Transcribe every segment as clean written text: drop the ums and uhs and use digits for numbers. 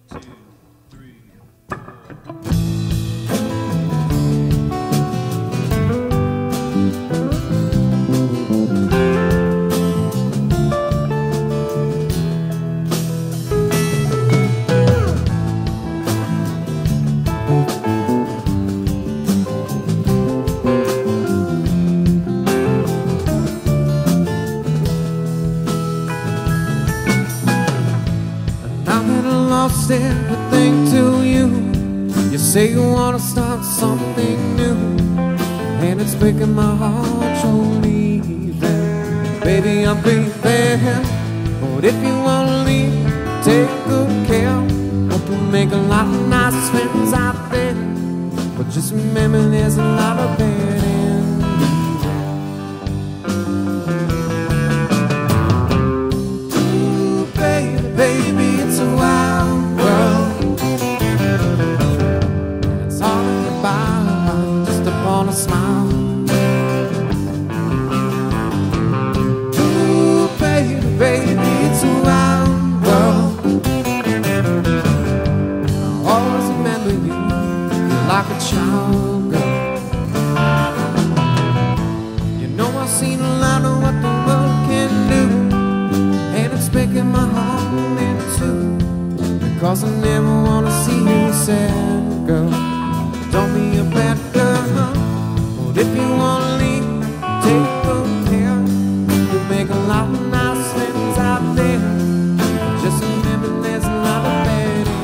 Lost everything to you. You say you wanna start something new, and it's breaking my heart you're leaving. Baby, I'm prepared, but if you wanna leave, take good care. Hope you make a lot of nice friends out there, but just remember there's a lot of bad in you. Baby, it's a wild world, and it's hard to get by just upon a smile. Ooh, baby, it's a wild world. I'll always remember you, you're like a child, girl. You know I've seen a lot of what the world can do, and it's breaking my heart in two, because I never wanna see you sad, girl. Don't be a bad girl, but if you wanna leave, take good care. You make a lot of nice friends out there, just remember there's a lot of bad in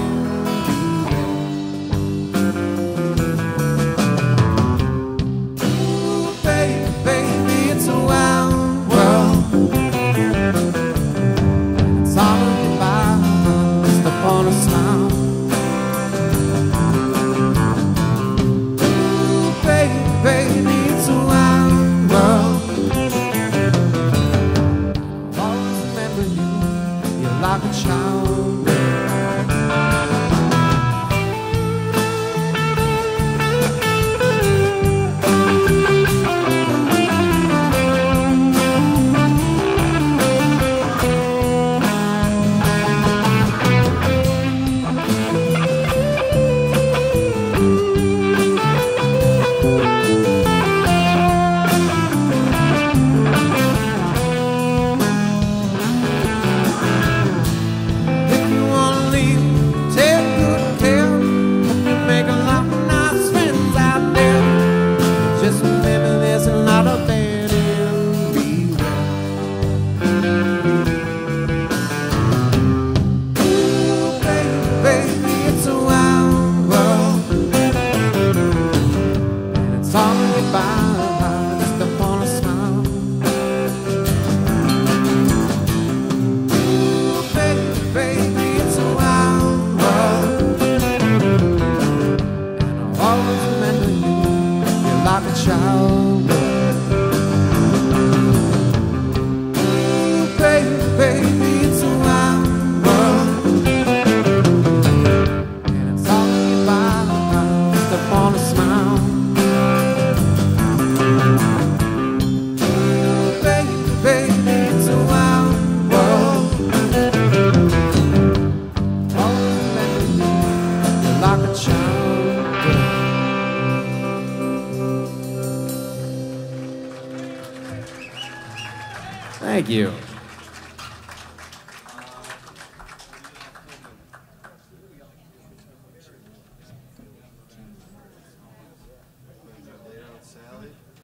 you. Ooh, baby, it's a wild world. It's all on your mind, just upon a smile. Ooh, baby, it's a wild world. I'll always remember you, you're like a child. Just upon a smile. Ooh, baby, it's a wild world, and I'll always remember you, you're like a child. Ooh, baby, it's a wild world, and it's all you buy, just upon a smile. Baby, it's a wild world. Always remember you, you're like a child. Thank you.